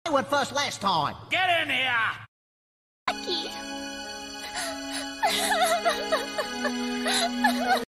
I went first last time. Get in here!